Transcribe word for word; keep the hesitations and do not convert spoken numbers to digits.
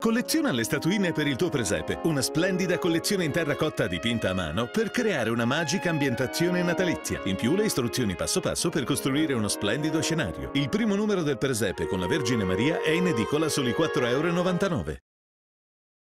Colleziona le statuine per il tuo presepe, una splendida collezione in terracotta dipinta a mano per creare una magica ambientazione natalizia. In più le istruzioni passo passo per costruire uno splendido scenario. Il primo numero del presepe con la Vergine Maria è in edicola a soli quattro e novantanove euro.